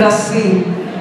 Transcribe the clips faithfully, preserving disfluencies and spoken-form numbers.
краси.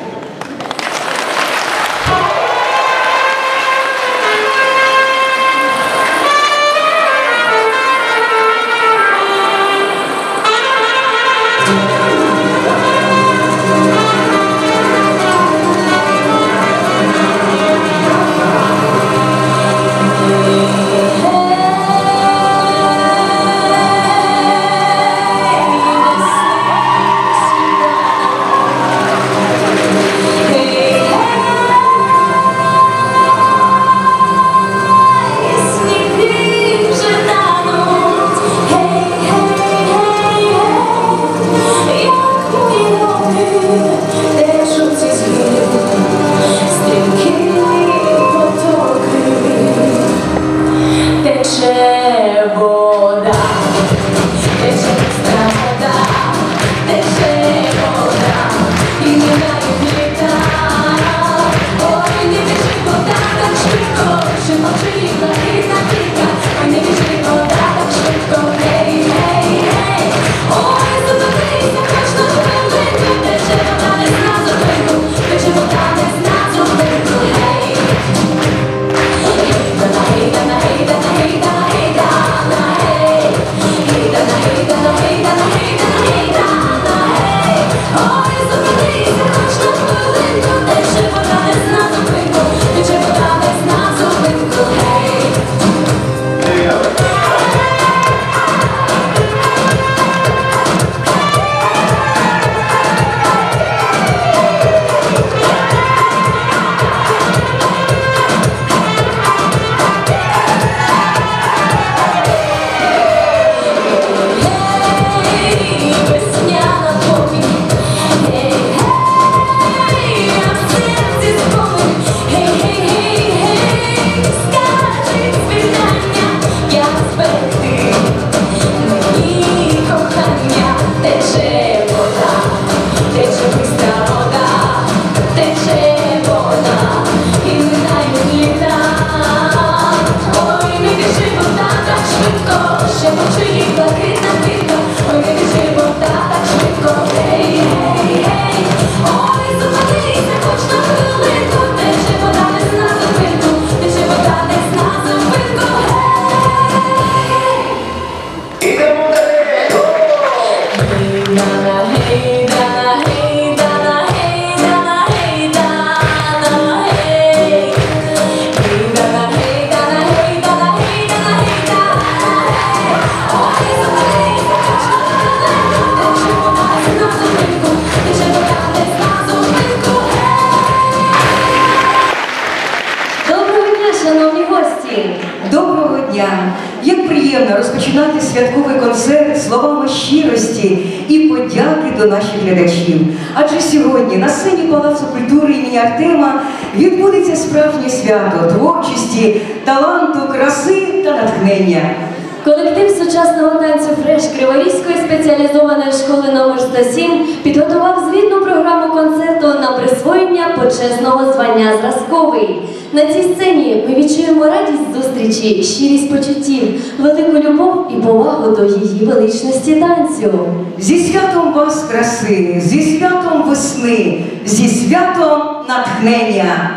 Доброго дня! Як приємно розпочинати святковий концерт словами щирості і подяки до наших глядачів. Адже сьогодні на сцені Палацу культури імені Артема відбудеться справжнє свято творчості, таланту, краси та натхнення. Колектив сучасного танцю «Фреш» Криворізької спеціалізованої школи номер сто сім підготував звітну програму концерту на присвоєння почесного звання «Зразковий». На цій сцені ми відчуємо радість зустрічі, щирість почуттів, велику любов і повагу до її величності танцю. Зі святом вас краси, зі святом весни, зі святом натхнення.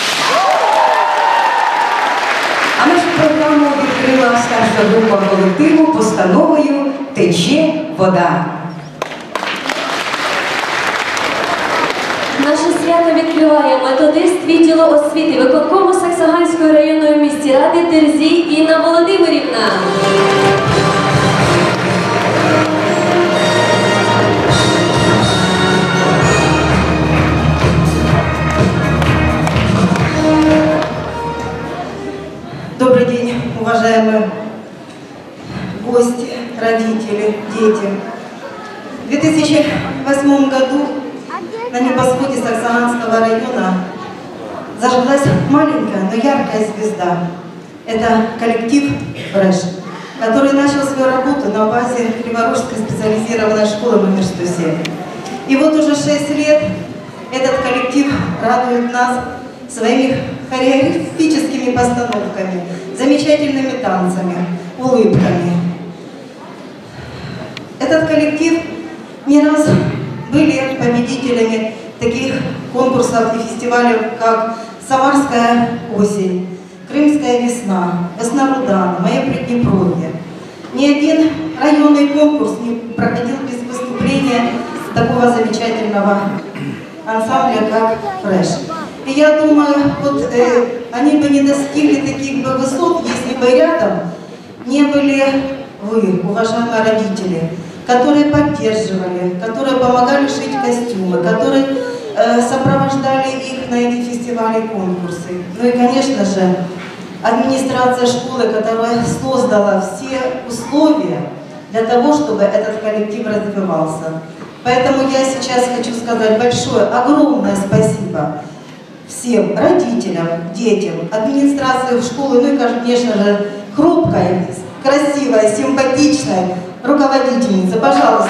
А нашу програму відкрила старша група колективу постановою «Тече вода». Наше свято відкриває методист відділу освіти виконкому Саксаганської районної в місті Ради Терзій Інна Володимирівна. Добрый день, уважаемые гости, родители, дети. В две тысячи восьмом году на небосводе Саксаганского района зажглась маленькая, но яркая звезда. Это коллектив «Фреш», который начал свою работу на базе Криворожской специализированной школы номер сто семь. И вот уже шесть лет этот коллектив радует нас своими хореографическими постановками, замечательными танцами, улыбками. Этот коллектив не раз были победителями конкурсов и фестивалей, как «Самарская осень», «Крымская весна», «Весна Рудана», «Мое Приднепровье». Ни один районный конкурс не проходил без выступления такого замечательного ансамбля, как «Фреш». И я думаю, вот э, они бы не достигли таких бы высот, если бы рядом не были вы, уважаемые родители, которые поддерживали, которые помогали шить костюмы, которые э, сопровождали их на эти фестивали и конкурсы. Ну и, конечно же, администрация школы, которая создала все условия для того, чтобы этот коллектив развивался. Поэтому я сейчас хочу сказать большое, огромное спасибо всем родителям, детям, администрации школы, ну и, конечно же, хрупкой, красивой, симпатичной руководительнице. Пожалуйста.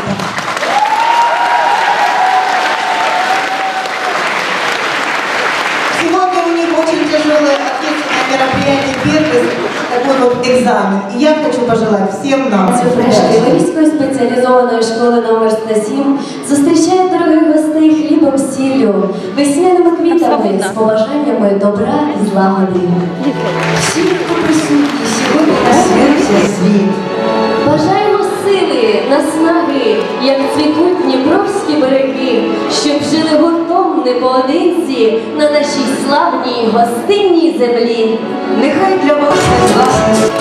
Сегодня у них очень тяжелое ответственное мероприятие, первый такой вот экзамен. И я хочу пожелать всем нам. Фреш Криворізької спеціалізованої школи номер сто сім зустрічає дорогих гостей хлібом з сіллю, весняними квітами, з побажаннями добра і злагоди. Всі, хто присутні сьогодні на святі світ. Бажаємо сили, наснаги, як цвітуть дніпровські береги, щоб жили гуртом не поодинці на нашій славній гостинній землі. Нехай для вас найвласне.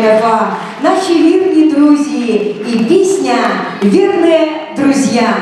ен еф а, наші вірні друзі і пісня «Вірне друзья».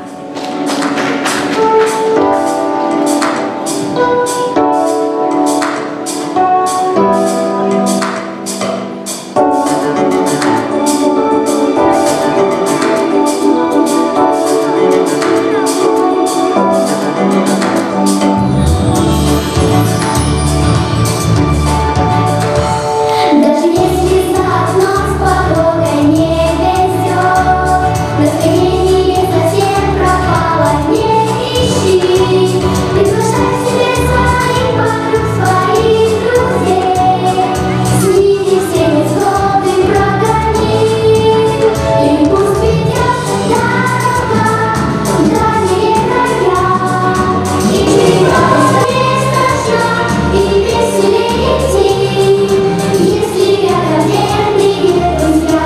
Даже если за окном с порога не везет, настроение совсем пропало, не ищи. Приглашай к себе своих подруг, своих друзей. С ними все невзгоды прогони. И пусть ведет дорога в дальние края. И живется не страшно, и веселее идти, если рядом верные друзья.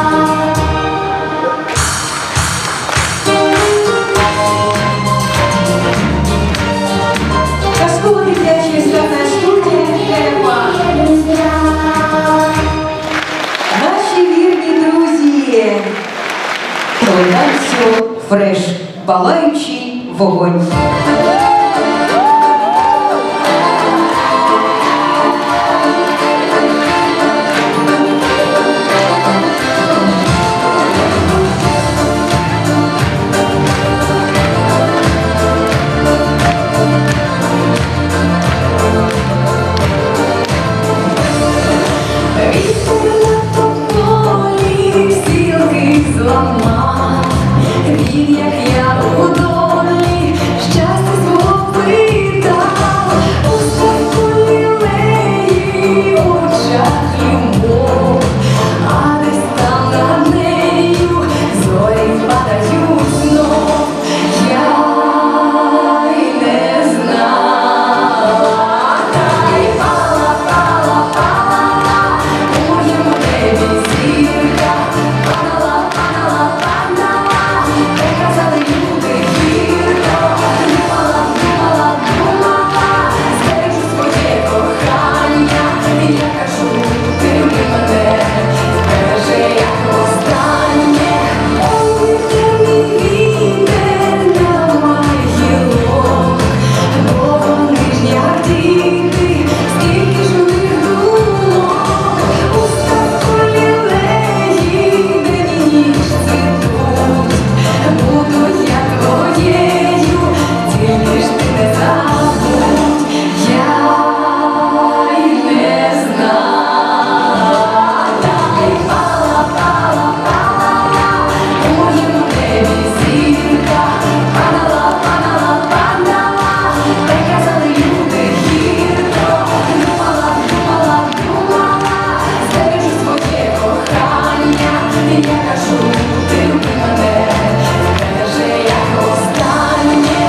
Казково-дитяча святна студія ен еф а. Верные друзья. Наші вірні друзі. Танцю фреш. Палаючий вогонь. Він, як я у долі, щастя свого питав, у серку лілеї, в очах любов, а десь там над нею зорі впадають знов. Я й не знала, та й пала, пала, пала, у моєму небі зірка, падала, падала, падала, приказали люди гірко, думала, думала, думала, збережу своє кохання, і я кажу, ти люби мене, збережи як останнє. Ой, темний вітер ламає гілок, бо вони ж як діти, скільки ж у них думок, у ставку лілеї, день і ніч цвітуть. Буду я твоєю, тільки ж ти не забудь. Я й не знала, та й пала, пала, пала, у моєму небі зірка, падала, падала, падала, приказали люди гірко, думала, думала, думала, збережу своє кохання, і я кажу, ти люби мене, збережи як останнє.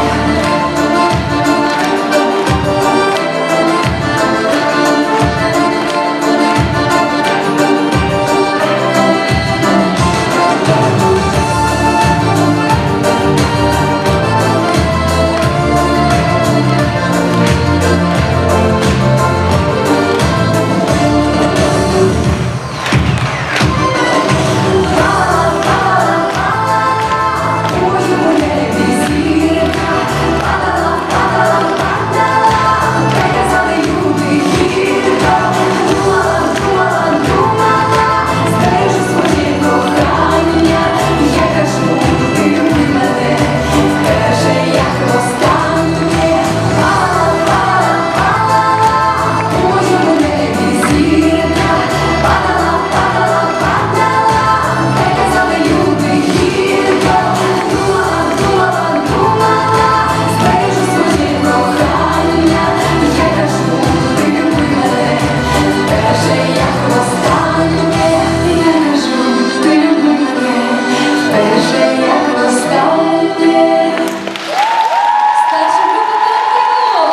У моєму небі зірка, падала, падала, падала, приказали люди гірко, думала, думала, думала, збережу своє кохання, я кажу, ти люби мене, збережи як останнє. Пала, пала, пала, у моєму небі зірка, падала, падала, падала, приказали люди гірко, думала, думала, думала, збережу своє кохання, я кажу, ти люби мене, збережи як останнє. Я кажу, ти люби мене, збережи як останнє. Старша група колективу.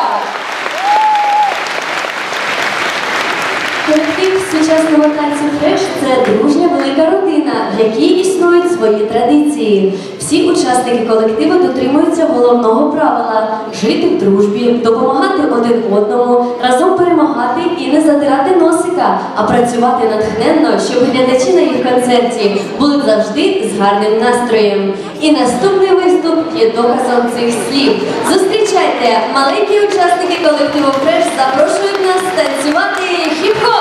Колектив сучасного танцю фреш – це дружня велика родина, в якій існують свої традиції. Всі учасники колективу дотримуються головного правила – жити в дружбі, допомагати один одному, разом перемагати і не задирати носика, а працювати натхненно, щоб глядачі на їх концерті були завжди з гарним настроєм. І наступний виступ є доказом цих слів. Зустрічайте, маленькі учасники колективу «Фреш» запрошують нас танцювати хіп-хоп!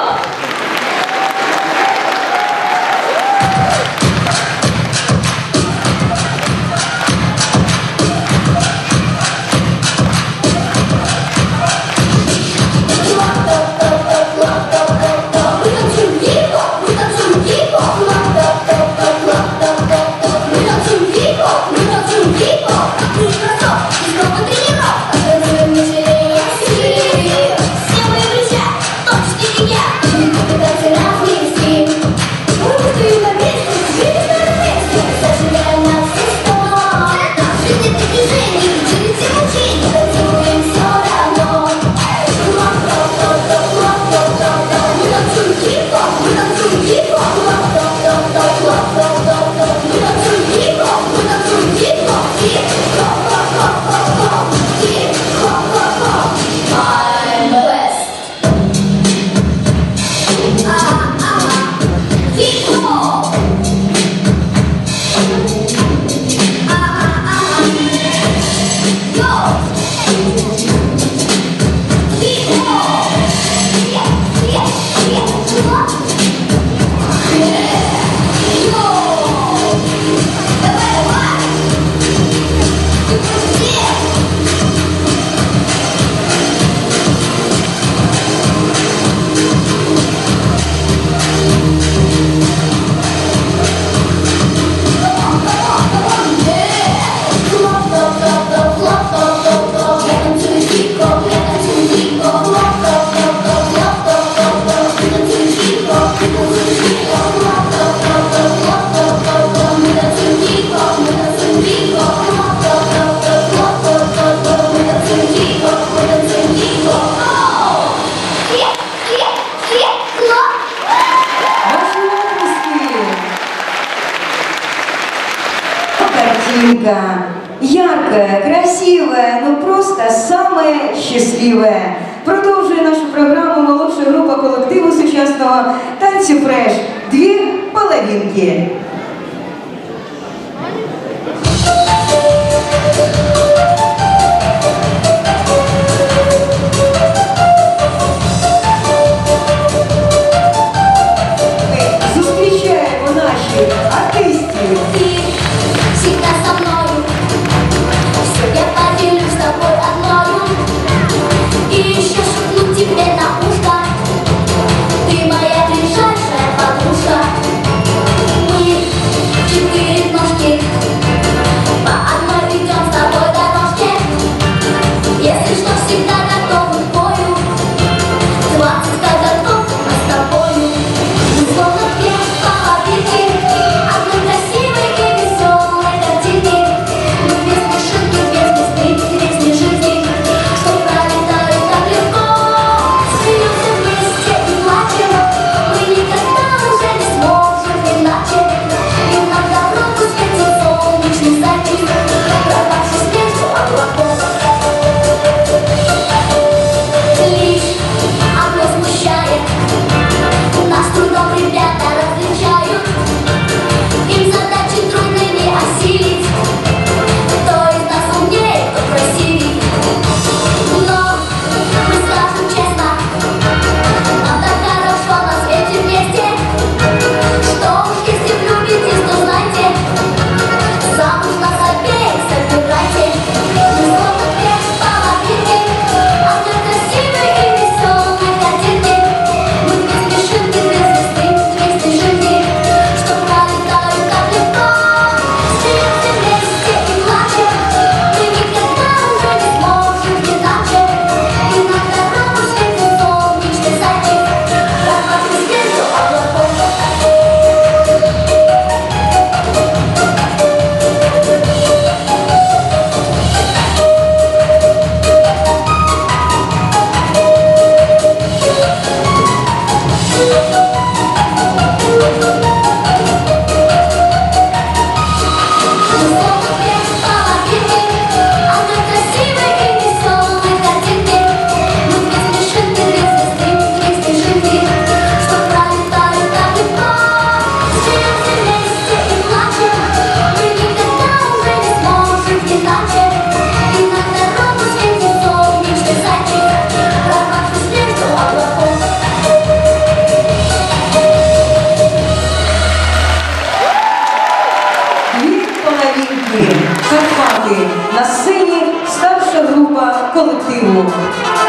Яркая, красивая, ну просто самая счастливая. Продовжує нашу програму молодша група колективу сучасного танцю «Фреш» «Дві половинки». Зустрічаємо наших артистів. Всегда со мною, я поделюсь с тобой одною. И еще шепну тебе на ушко, ты моя ближайшая подружка. Мы колективу.